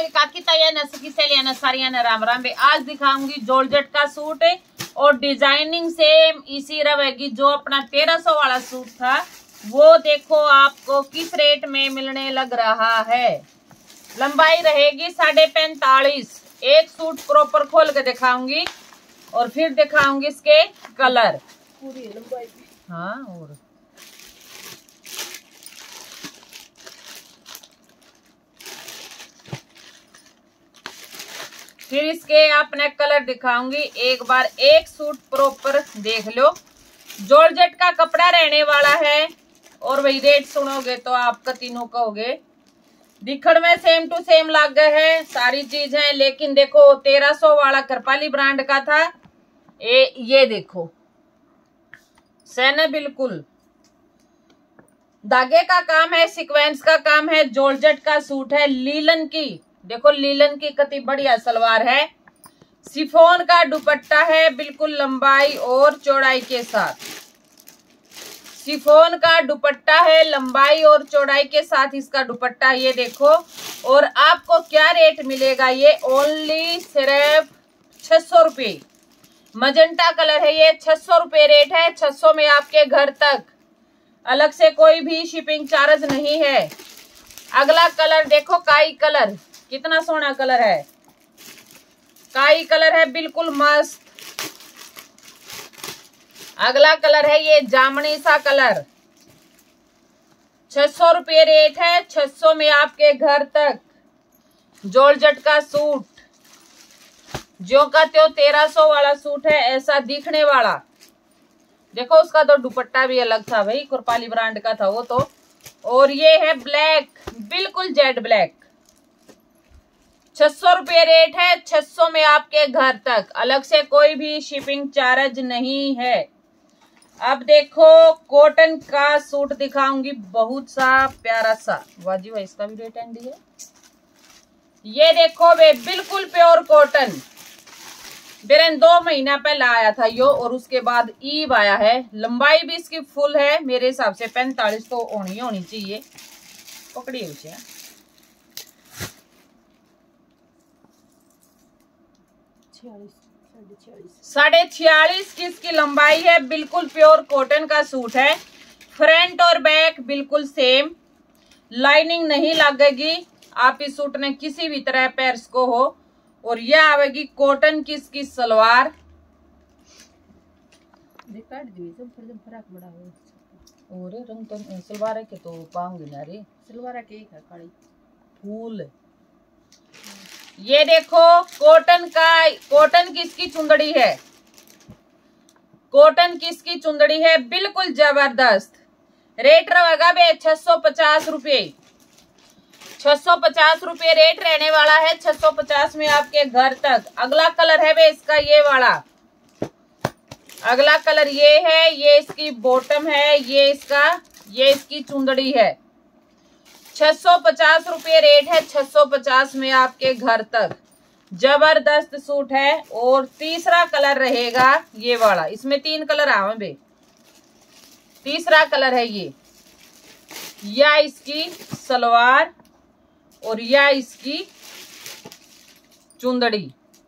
मेरी काकी ताया न सखी सहेलियां न सारियां न राम राम बे। आज दिखाऊंगी जॉर्जेट का सूट और डिजाइनिंग सेम इसी रहेगी। जो अपना 1300 वाला सूट था वो देखो आपको किस रेट में मिलने लग रहा है। लंबाई रहेगी 45.5। एक सूट प्रॉपर खोल के दिखाऊंगी और फिर दिखाऊंगी इसके कलर पूरी लंबाई। हाँ, और फिर इसके आपने कलर दिखाऊंगी। एक बार एक सूट प्रॉपर देख लो। जॉर्जेट का कपड़ा रहने वाला है और वही रेट सुनोगे तो आपका तीनों कहोगे दिखण में सेम टू सेम लग गए है सारी चीज है। लेकिन देखो 1300 वाला करपाली ब्रांड का था। ये देखो सैने बिल्कुल धागे का काम है, सीक्वेंस का काम है। जॉर्जेट का सूट है, लीलन की देखो, लीलन की कितनी बढ़िया सलवार है। शिफॉन का दुपट्टा है बिल्कुल लंबाई और चौड़ाई के साथ। शिफॉन का दुपट्टा है लंबाई और चौड़ाई के साथ इसका दुपट्टा ये देखो। और आपको क्या रेट मिलेगा, ये ओनली सिर्फ 600 रुपये। मजेंटा कलर है ये, 600 रुपये रेट है। 600 में आपके घर तक, अलग से कोई भी शिपिंग चार्ज नहीं है। अगला कलर देखो, काई कलर, कितना सोना कलर है। काई कलर है बिल्कुल मस्त। अगला कलर है ये जामनी सा कलर। 600 रुपये रेट है। 600 में आपके घर तक जॉर्जेट का सूट, जो का त्यो 1300 वाला सूट है ऐसा दिखने वाला। देखो उसका तो दुपट्टा भी अलग था भाई, कुरपाली ब्रांड का था वो तो। और ये है ब्लैक, बिल्कुल जेड ब्लैक। 600 रुपये रेट है। 600 में आपके घर तक, अलग से कोई भी शिपिंग चार्ज नहीं है। अब देखो कॉटन का सूट दिखाऊंगी, बहुत सा प्यारा सा। वाजी वाह, इसका भी रेट एंडी है। ये देखो वे बिल्कुल प्योर कॉटन। बेरन 2 महीना पहले आया था यो, और उसके बाद ईब आया है। लंबाई भी इसकी फुल है मेरे हिसाब से 45 तो होनी चाहिए। पकड़िए उसे, 46.5 की इसकी लंबाई है। बिल्कुल प्योर कॉटन का सूट है। फ्रंट और बैक बिल्कुल सेम, लाइनिंग नहीं लगेगी आप इस सूट ने किसी भी तरह पैर्स को हो। और यह आवेगी कॉटन की इसकी सलवार। और रंग तो सलवार है के तो पाऊंगी ना रे, सलवार के एक है काली फूल। ये देखो कॉटन का, कॉटन की इसकी चुंदड़ी है। कॉटन की इसकी चुंदड़ी है बिल्कुल जबरदस्त। रेट रहेगा बे 650 रुपये। 650 रुपये रेट रहने वाला है। 650 में आपके घर तक। अगला कलर है बे इसका ये वाला। अगला कलर ये है, ये इसकी बॉटम है, ये इसकी चुंदड़ी है। 650 रुपये रेट है। 650 में आपके घर तक। जबरदस्त सूट है। और तीसरा कलर रहेगा ये वाला। इसमें 3 कलर आवे बे। तीसरा कलर है ये, या इसकी सलवार और या इसकी चुंदड़ी।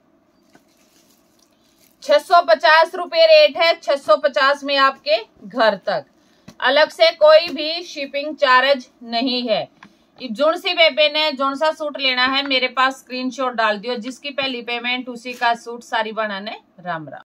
650 रुपये रेट है। 650 में आपके घर तक। अलग से कोई भी शिपिंग चार्ज नहीं है। जोन सी बेबे ने जोन सा सूट लेना है मेरे पास स्क्रीनशॉट डाल दियो। जिसकी पहली पेमेंट उसी का सूट सारी बनाने। राम राम।